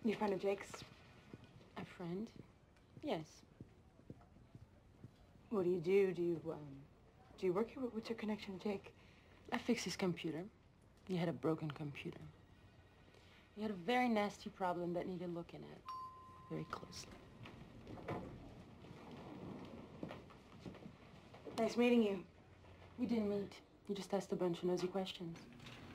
You friend of Jake's? A friend? Yes. What do you do? Do you work here? What's your connection to Jake? I fixed his computer. He had a broken computer. He had a very nasty problem that needed looking at very closely. Nice meeting you. We didn't meet. You just asked a bunch of nosy questions.